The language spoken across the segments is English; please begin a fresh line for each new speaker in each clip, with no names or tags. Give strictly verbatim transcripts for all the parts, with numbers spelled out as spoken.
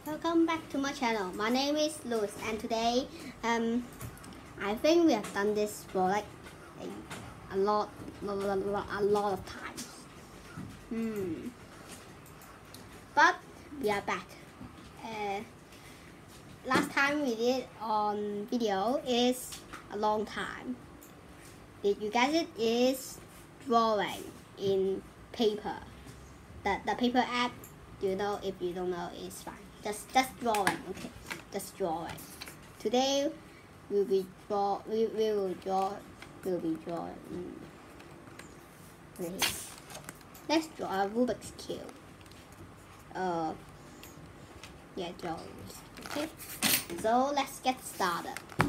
Welcome back to my channel. My name is Louis, and today um I think we have done this for like a, a lot a lot, a lot of times. Hmm. But we are back. Uh, last time we did on video is a long time. Did you guess it? Is drawing in paper. The the paper app. You know, if you don't know, it's fine. Just just drawing, okay? Just drawing. Today we'll be draw. We, we will draw. We'll be drawing. Okay. Let's draw a Rubik's cube. Uh. Yeah, draw. Okay. So let's get started.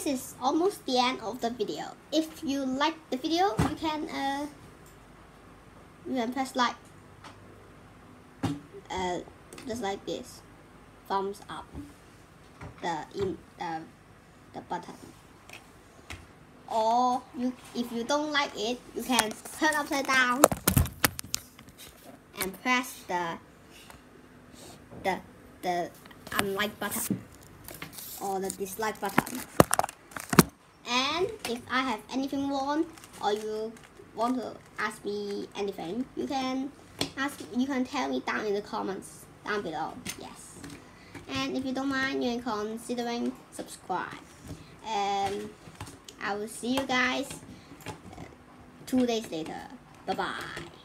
this is almost the end of the video. If you like the video, you can uh, you can press like, uh, just like this, thumbs up, the in the the button. Or you, if you don't like it, you can turn upside down and press the the the unlike button or the dislike button. And if I have anything wrong, or you want to ask me anything, you can ask you can tell me down in the comments down below. Yes. And if you don't mind, you can considering subscribe. Um I will see you guys two days later. Bye bye.